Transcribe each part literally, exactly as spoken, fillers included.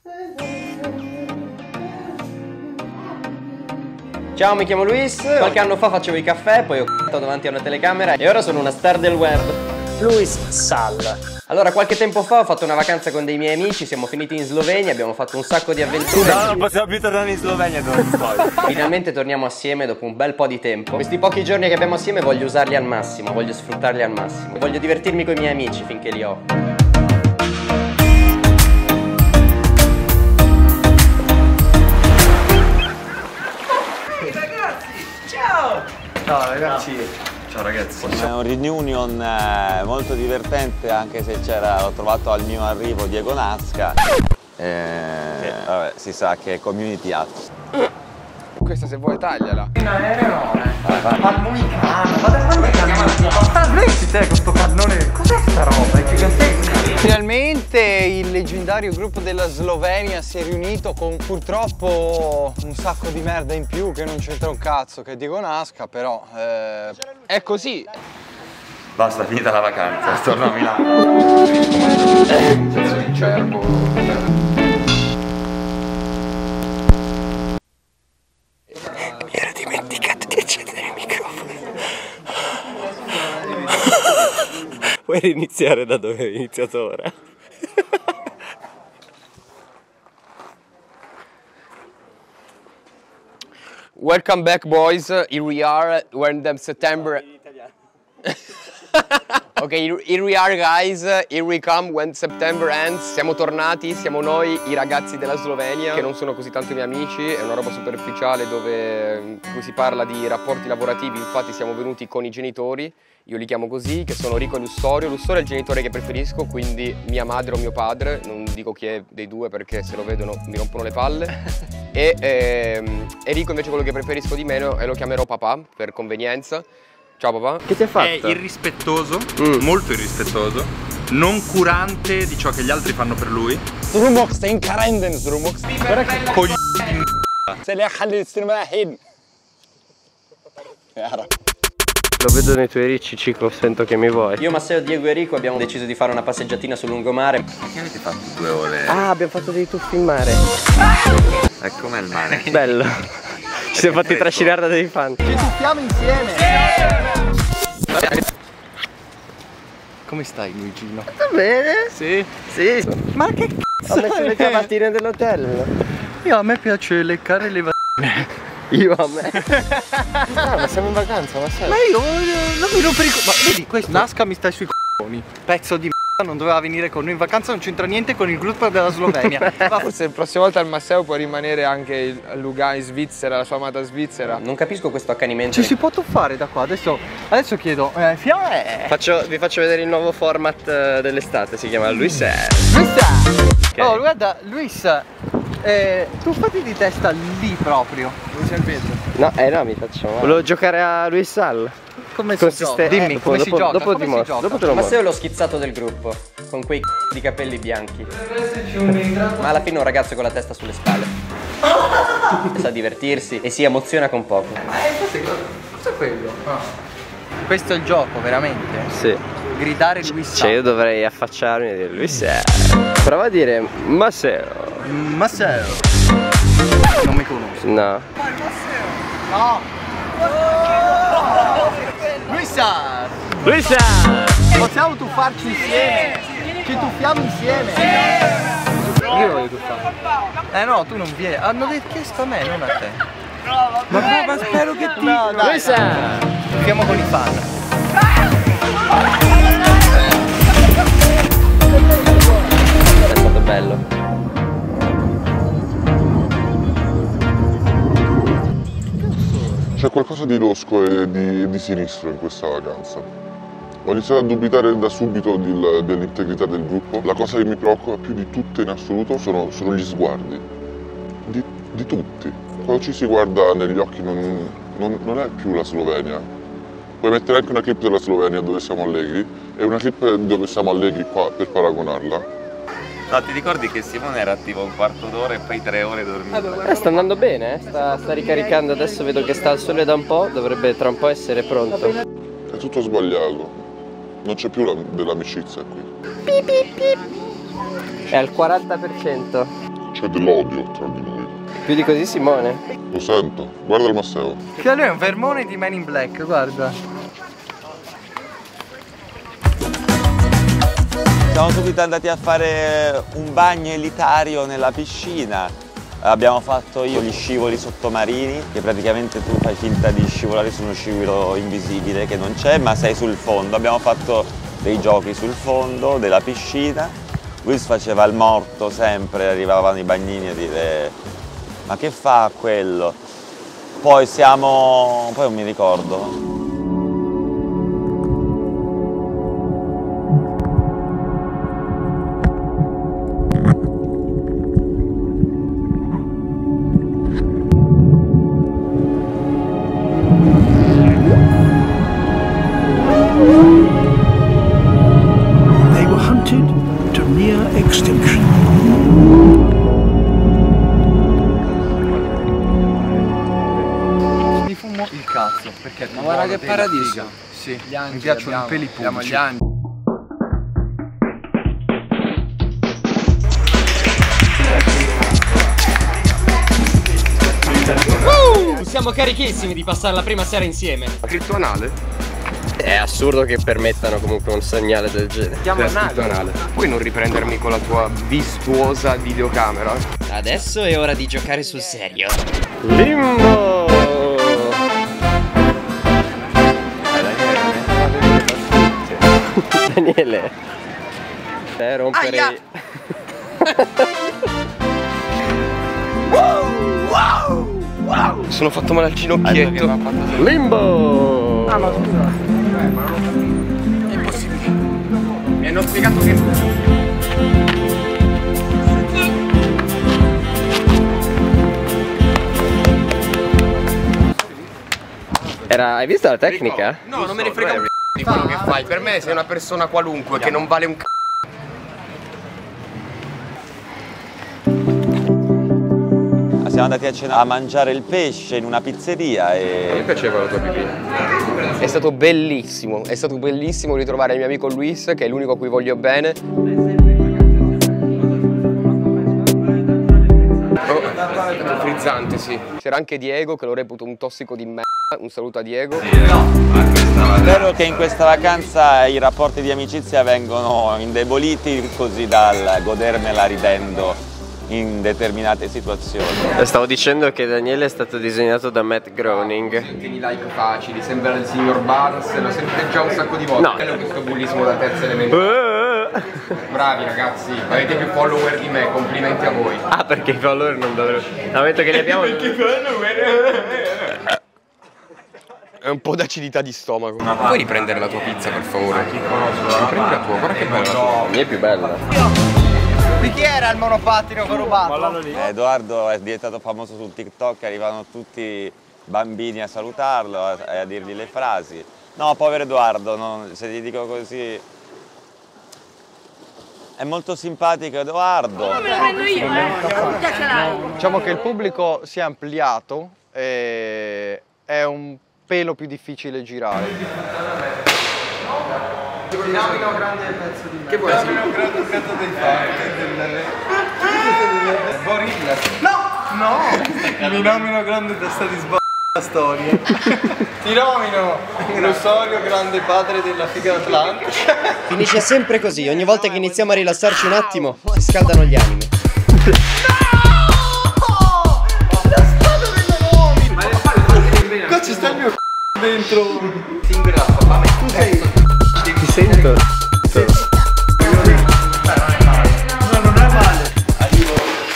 Ciao, mi chiamo Luis, qualche anno fa facevo i caffè, poi ho c***ato davanti a una telecamera e ora sono una star del web. Luis Sal. Allora, qualche tempo fa ho fatto una vacanza con dei miei amici, siamo finiti in Slovenia, abbiamo fatto un sacco di avventure. No, non possiamo più tornare in Slovenia, dove poi. Finalmente torniamo assieme dopo un bel po' di tempo. Questi pochi giorni che abbiamo assieme voglio usarli al massimo, voglio sfruttarli al massimo. Voglio divertirmi con i miei amici finché li ho. Ciao ragazzi. Ciao ragazzi. È un reunion eh, molto divertente, anche se c'era, l'ho trovato al mio arrivo Diego Nasca. Eh, vabbè, si sa che è community artist. Questa se vuoi tagliala. In aereo. Pannone, ma da quando chiamiamo la smetti te con sto cannone? Cos'è sta roba? È gigantesca. Finalmente il leggendario gruppo della Slovenia si è riunito con purtroppo un sacco di merda in più che non c'entra un cazzo, che Diego Nasca, però eh, è così. Basta, finita la vacanza, torno a Milano. Senso di cervo. Mi ero dimenticato di accendere il microfono. Vuoi riniziare da dove hai iniziato ora? Welcome back, boys. Here we are when the September. Ok, here we are, guys. Here we come when September ends. Siamo tornati, siamo noi, i ragazzi della Slovenia, che non sono così tanto i miei amici. È una roba superficiale dove in cui si parla di rapporti lavorativi. Infatti siamo venuti con i genitori, io li chiamo così, che sono Rico e Lussorio. Lussorio è il genitore che preferisco, quindi mia madre o mio padre. Non dico chi è dei due perché se lo vedono mi rompono le palle. E ehm, Enrico invece quello che preferisco di meno e lo chiamerò papà per convenienza. Ciao papà. Che ti ha fatto? È irrispettoso, Mm. molto irrispettoso, non curante di ciò che gli altri fanno per lui. Strumox, stai in carenden, Strumox. Cogli Se le ha hin. Lo vedo nei tuoi ricci, Cico, sento che mi vuoi. Io, Matteo, Diego e Rico abbiamo deciso di fare una passeggiatina sul lungomare. Perché avete fatto due ore? Ah, abbiamo fatto dei tuffi in mare. E com'è il mare? Bello. Ci siamo fatti trascinare da dei fan. Ci tuffiamo insieme. Come stai, Luigino? Va bene? Sì. Sì. Ma che Ho messo le ciabattine dell'hotel. Io a me piace leccare le v***e. Io a me. Ah, ma siamo in vacanza, ma sai? Ma io non mi rompere i co- ma vedi, questo Nasca mi stai sui c***oni. Pezzo di m***a, non doveva venire con noi in vacanza, non c'entra niente con il gruppo della Slovenia. Ma forse la prossima volta il Matteo può rimanere anche a Lugano in Svizzera, la sua amata Svizzera. Non capisco questo accanimento. Ci si può tuffare da qua, adesso, adesso chiedo, eh, fiamme! Faccio, vi faccio vedere il nuovo format eh, dell'estate, si chiama Luis è. Luis! Ok. Oh, guarda, Luis, eh, tuffati di testa lì proprio. Dove c'è il vetro? No, eh no, mi faccio male. Volevo giocare a Luis Sal. Come Consiste... si gioca? Dimmi, dopo, come si dopo, gioca? Dopo Come ti si mostro, gioca? dopo te lo Ma mostro. Matteo è lo schizzato del gruppo, con quei c***o di capelli bianchi. Ma alla fine è un ragazzo con la testa sulle spalle. Sa divertirsi e si emoziona con poco. Ma eh, cos'è, cos'è quello? Ah. Questo è il gioco, veramente? Sì. Gridare Luis Cioè io dovrei affacciarmi e dire Luis è. Prova a dire Matteo. Matteo. Non mi conosco. No. No! Luisa! Luis Possiamo tuffarci insieme? Ci tuffiamo insieme? Io voglio tuffare. Eh no, tu non vieni. Hanno chiesto a me, non a te. Ma, no, ma spero che ti... No, dai, Luis tuffiamo con i fan. È stato bello. C'è qualcosa di losco e di, di sinistro in questa vacanza. Ho iniziato a dubitare da subito del- dell'integrità del gruppo. La cosa che mi preoccupa più di tutte in assoluto sono, sono gli sguardi. Di, di tutti. Quando ci si guarda negli occhi non, non- non è più la Slovenia. Puoi mettere anche una clip della Slovenia dove siamo allegri e una clip dove siamo allegri qua per paragonarla. No, ti ricordi che Simone era attivo un quarto d'ora e poi tre ore dormito? Eh, sta andando bene, eh? sta, sta ricaricando, adesso vedo che sta al sole da un po', dovrebbe tra un po' essere pronto. È tutto sbagliato. Non c'è più la- dell'amicizia qui. È al quaranta per cento. c'è dell'odio tra di noi. Più di così, Simone? Lo sento, guarda il Masseo. Che lui è un vermone di Men in Black, guarda. Siamo subito andati a fare un bagno elitario nella piscina. Abbiamo fatto io gli scivoli sottomarini, che praticamente tu fai finta di scivolare su uno scivolo invisibile che non c'è, ma sei sul fondo. Abbiamo fatto dei giochi sul fondo della piscina. Luis faceva il morto sempre, arrivavano i bagnini a dire ma che fa quello? Poi siamo... poi non mi ricordo. They were hunted to near extinction. Mi fumo il cazzo, perché Ma guarda che paradiso. Sì, Gli angeli mi piacciono abbiamo, i peli abbiamo pubblici. gli angeli. Siamo carichissimi di passare la prima sera insieme. Scritto anale? È assurdo che permettano comunque un segnale del genere. È scritto anale. Puoi non riprendermi con la tua vistuosa videocamera? Adesso è ora di giocare sul serio. Limbo! Daniele. Te rompere. Aia! Wow, wow, wow. Sono fatto male al ginocchietto. Limbo! Ah, ma scusa. È impossibile. Mi hanno spiegato che... Era... Hai visto la tecnica? No, non me ne frega un c***o di quello che fai. Per me sei una persona qualunque che non vale un c***o. Siamo andati a, cena, a mangiare il pesce in una pizzeria e... Mi piaceva la tua pipì. È stato bellissimo, è stato bellissimo ritrovare il mio amico Luis, che è l'unico a cui voglio bene. Oh, è stato frizzante, sì. C'era anche Diego, che lo reputo un tossico di merda. Un saluto a Diego. Spero che in questa vacanza i rapporti di amicizia vengano indeboliti, così da godermela ridendo in determinate situazioni. Stavo dicendo che Daniele è stato disegnato da Matt Groening. Tieni like facili, sembra il signor Barnes, l'ho sentito già un sacco di volte. No. Bello questo bullismo da terza elementare. Bravi ragazzi, avete più follower di me, complimenti a voi. Ah, perché i follower non dovrebbero... Ammetto che li abbiamo... Perché follower? È un po' d'acidità di stomaco. Puoi riprendere la tua pizza per favore? Riprendi la tua, guarda che bella la tua. La mia è più bella. Di chi era il monopattino che ho rubato? Edoardo è diventato famoso su TikTok, arrivano tutti bambini a salutarlo e a dirgli le frasi. No, povero Edoardo, no, se gli dico così... È molto simpatico Edoardo. Me lo prendo io, eh? Già ce l'hai. Diciamo che il pubblico si è ampliato e è un pelo più difficile girare. Dinamino grande pezzo di me. Che vuoi? Dinamino grande pezzo dei fatti del... Gorilla. No! No! Mi nomino grande testa di sb***a storia. Ti nomino Rosario grande padre della figa atlantica. Finisce sempre così, ogni volta che iniziamo a rilassarci un attimo, si scaldano gli animi. La spada delle nomine! Ma le spalle fatte bene. Qua ci sta il mio c***o dentro. Singolo papà, ma tu sei... Ti sento? No, non è male. Arrivo.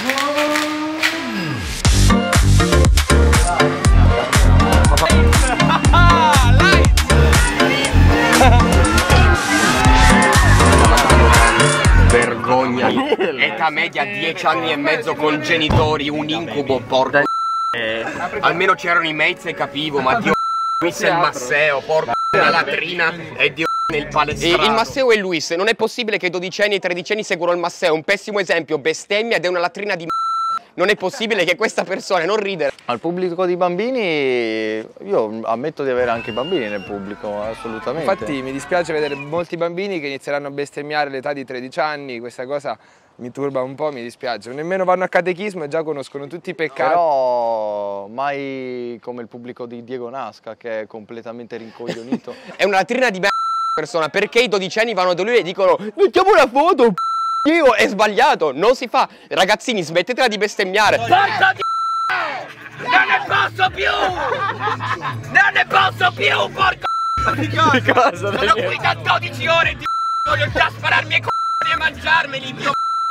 Vergogna. Età media dieci anni e mezzo con genitori, un incubo, porco. Almeno c'erano i mates e capivo, ma Dio Luis e il Masseo, porco, una latrina e Dio nel palestrato. Il Masseo e Luis, non è possibile che i dodicenni e i tredicenni seguono il Masseo, un pessimo esempio, bestemmia ed è una latrina di m***a. non è possibile che questa persona non ridere. Al pubblico di bambini, io ammetto di avere anche bambini nel pubblico, assolutamente. Infatti mi dispiace vedere molti bambini che inizieranno a bestemmiare all'età di tredici anni, questa cosa mi turba un po', mi dispiace. Nemmeno vanno a catechismo e già conoscono tutti i peccati. Però mai come il pubblico di Diego Nasca, che è completamente rincoglionito. È una latrina di merda persona, perché i dodicenni vanno da lui e dicono mettiamo una foto, io è sbagliato, non si fa. Ragazzini, smettetela di bestemmiare. Porca di... Non ne posso più! Non ne posso più, porco di cosa? Di cosa? Sono qui da dodici ore di voglio già spararmi i c***i e mangiarmeli, dio.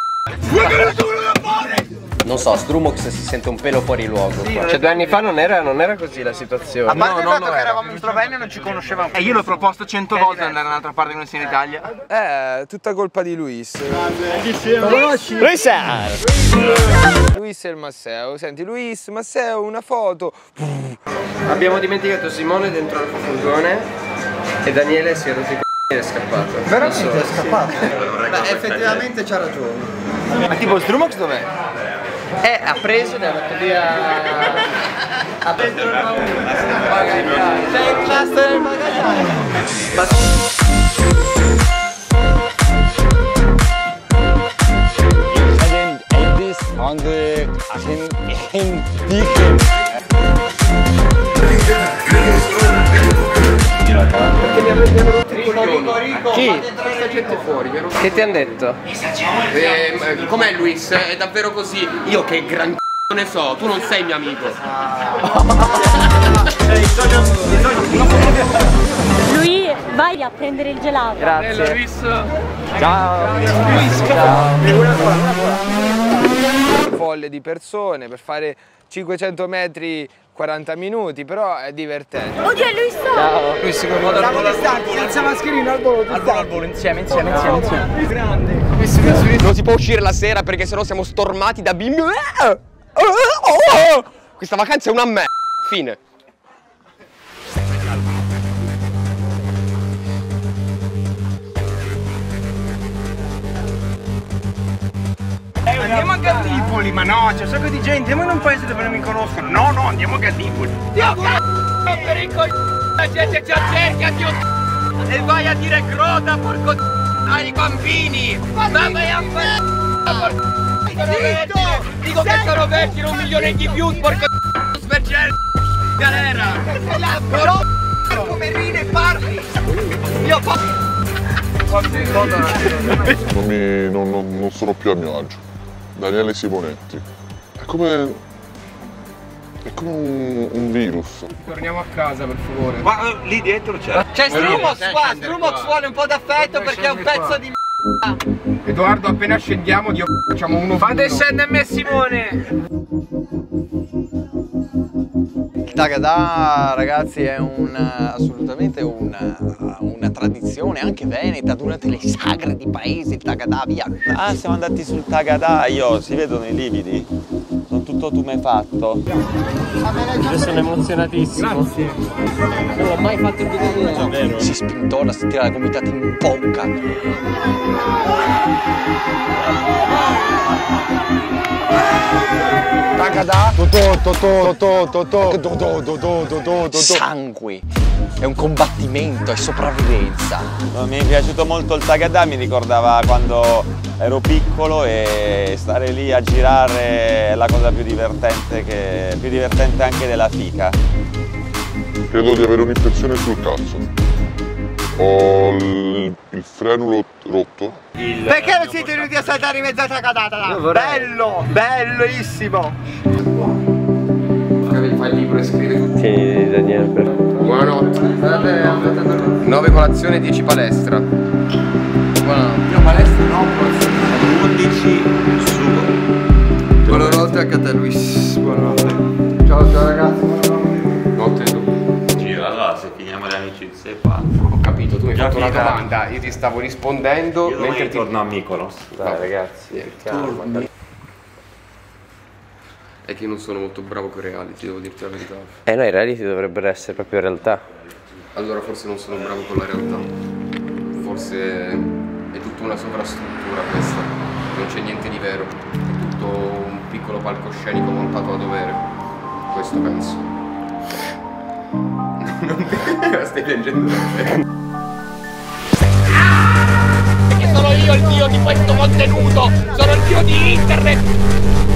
Non so, Strumox si sente un pelo fuori luogo. Sì, cioè due anni fa non era, non era così la situazione. A parte no, il fatto che eravamo in Slovenia e non ci conoscevamo. E io l'ho proposto cento volte di andare un'altra parte che non sia in Italia. È tutta colpa di Luis. Luis! Luis e il Masseo. Senti, Luis, Masseo, una foto. Abbiamo dimenticato Simone dentro il furgone e Daniele si è rotto i c***i ed è scappato. Veramente è scappato? Beh, effettivamente c'ha ragione. Ma tipo Strumox dov'è? Eh, ha preso ed è andato via. Ha preso il bagagliaio. Sei rimasto nel bagagliaio. Andere Argentinier. Perché mi hanno rotto i coglioni. Chi? Questa gente fuori. Che ti hanno detto? Eh, com'è Luis? È davvero così? Io che gran c***o ne so, tu non sei mio amico. Lui, vai a prendere il gelato. Grazie. Luis. Ciao. Luis, Folle di persone per fare cinquecento metri quaranta minuti, però è divertente. Oddio, lui sta. Ciao. Lui si comanda al volo. Senza mascherina al volo. Al volo, al volo, insieme, insieme, insieme, insieme. Grande. Non si può uscire la sera perché sennò siamo stormati da bimbi. Questa vacanza è una me. Fine. Andiamo a Gallipoli, ma no, c'è un sacco di gente, andiamo in un paese dove non mi conoscono. No, no, andiamo a Gallipoli. Dio c***o per il coglione, la gente ci cerca, Dio c***o. E vai a dire groda, porco c***o, ai bambini. Mamma mia, porco c***o. Dico che sono vecchi, un milione di views, porco c***o, svergere galera. Però come ride e parli. Io fa... Non, mi, non, non, non sono più a mio agio. Daniele Simonetti. È come. È come un, un virus. Torniamo a casa, per favore. Ma lì dietro c'è. C'è Strumox qua, Strumox vuole un po' d'affetto perché è un pezzo di m***a. Edoardo, appena scendiamo, Dio, facciamo uno. Fate scendere me Simone. Il Tagada, ragazzi, è un, assolutamente una, una tradizione anche veneta durante le sagre di paese, il Tagada, via. Ah, siamo andati sul Tagada, io, si vedono i lividi? Sono tutto tumefatto. Io sono emozionatissimo. Grazie. Non l'ho mai fatto in vita mia. Si spintola, si tira la gomitata in bocca. Tagada? Sangue. È un combattimento, è sopravvivenza. Mi è piaciuto molto il Tagada, mi ricordava quando ero piccolo e stare lì a girare è la cosa più divertente, che, più divertente anche della fica. Credo di avere un'infezione sul cazzo. Ho il, il frenulo rotto. Il... Perché non siete venuti a saltare in mezzo a Tagada? Bello, bellissimo. Fai il libro e scrivi tutti. Tieni Daniele per... Buonanotte. nove colazione, dieci palestra. Buonanotte. Io palestra no, undici sugo. Buonanotte anche a te Luis. Buonanotte. Ciao ciao ragazzi. Notte tu. Gira, allora se finiamo le amicizie qua. Ho capito, tu mi hai fatto una finita. domanda, io ti stavo rispondendo Io mentre ti... torno a Mykonos. Dai ragazzi, calma. È che io non sono molto bravo con i reality, devo dirti la verità. Eh no, i reality dovrebbero essere proprio realtà. Allora forse non sono bravo con la realtà. Forse è tutta una sovrastruttura questa. Non c'è niente di vero. È tutto un piccolo piccolo palcoscenico montato a dovere. Questo penso. Non stai piangendo davvero. Perché sono io il dio di questo contenuto! Sono il dio di internet!